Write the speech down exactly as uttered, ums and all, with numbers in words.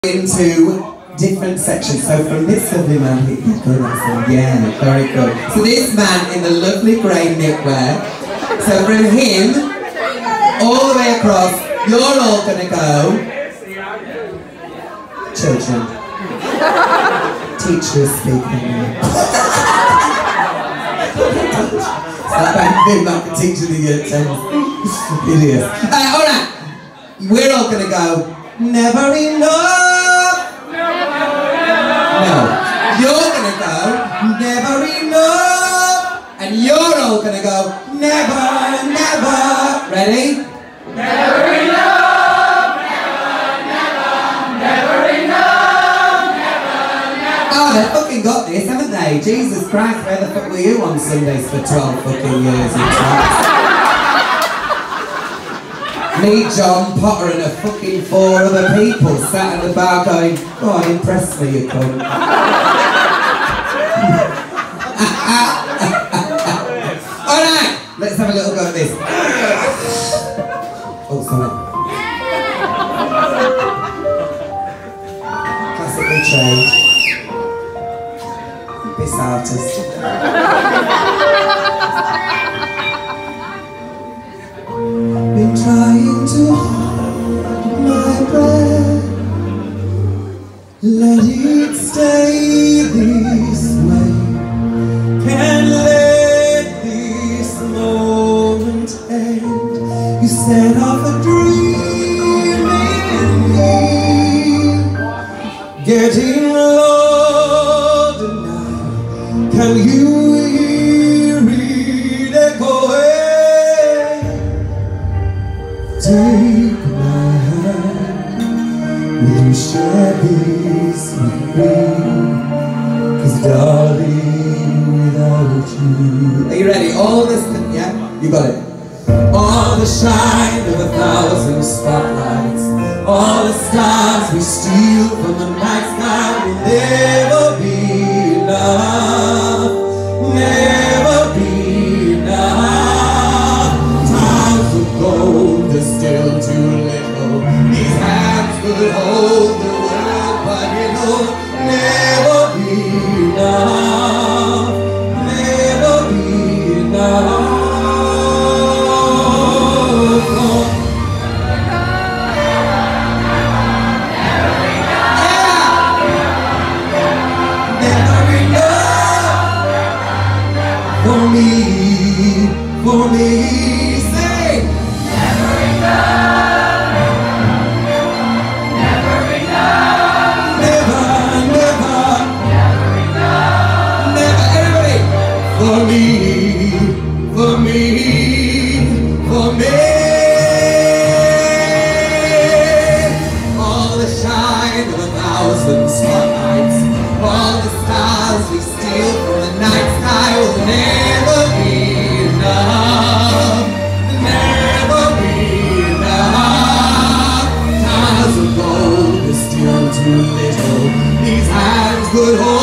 into different sections. So from this lovely man here, good accent, yeah, very good. So this man in the lovely grey knitwear. So from him all the way across, you're all gonna go. Children, teacher is speaking. Stop acting like a teacher in the year ten. Idiot. Uh, all right, we're all gonna go. Never enough. No, you're gonna go, never enough, and you're all gonna go, never, never. Ready? Never enough, never, never, never enough, never, never. Oh, they fucking got this, haven't they? Jesus Christ, where the fuck were you on Sundays for twelve fucking years? Me, John Potter, and a fucking four other people sat in the bar going, oh, impress me, you cunt. Alright, let's have a little go at this. Oh, sorry. Classically trained. This artist. Been trying to hold my breath, let it stay this way. Can't let this moment end. You set off a dream in me, getting low tonight. Can you hear it echoing? Take my hand, will you share this with me? Cause darling, without you. Are you ready? All this, yeah? You got it. All the shine of a thousand spotlights, all the stars we steal from the night sky will never be enough, never be enough. Times of gold, there's still too little. These hands could hold the world, but it'll never be enough, never be enough. Never enough for me, for me. For me, for me, for me. All the shine of a thousand spotlights, all the stars we steal from the night sky will never be enough, never be enough. Towers of gold is still too little. These hands could hold